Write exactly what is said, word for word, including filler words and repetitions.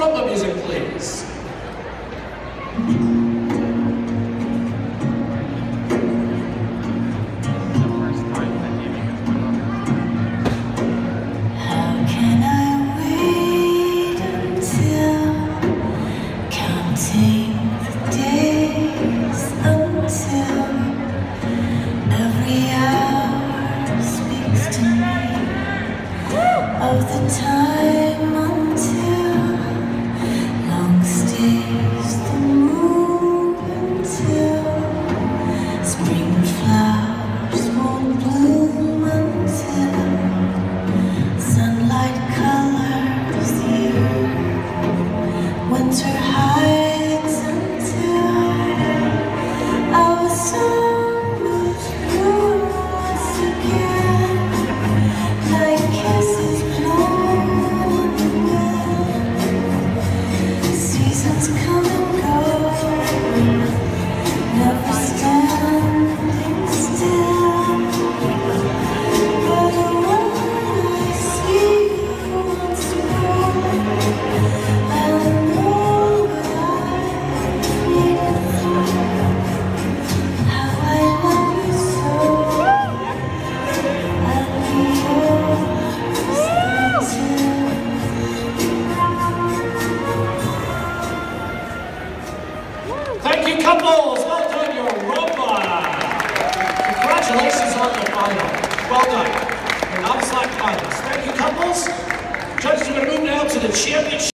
Rumba music, please. How can I wait until counting the days until every hour speaks to me of the time until long stays the moon until spring flowers won't bloom until sunlight colors the earth, winter hides until our summer's blue once again, like kisses blown in the wind. Seasons come and go, never standing still, but when I see you once more, I know what I needed for. How I love you so, I'll be yours until. Thank you, couples. Well done, your Rumba. Congratulations on the final. Well done. You're not like finals. Thank you, couples. Judges are going to move now to the championship.